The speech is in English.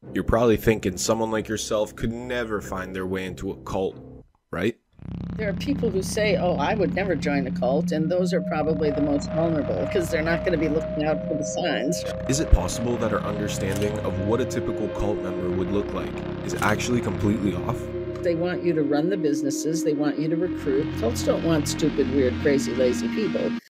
You're probably thinking someone like yourself could never find their way into a cult, right? There are people who say, oh, I would never join a cult, and those are probably the most vulnerable because they're not going to be looking out for the signs. Is it possible that our understanding of what a typical cult member would look like is actually completely off? They want you to run the businesses, they want you to recruit. Cults don't want stupid, weird, crazy, lazy people.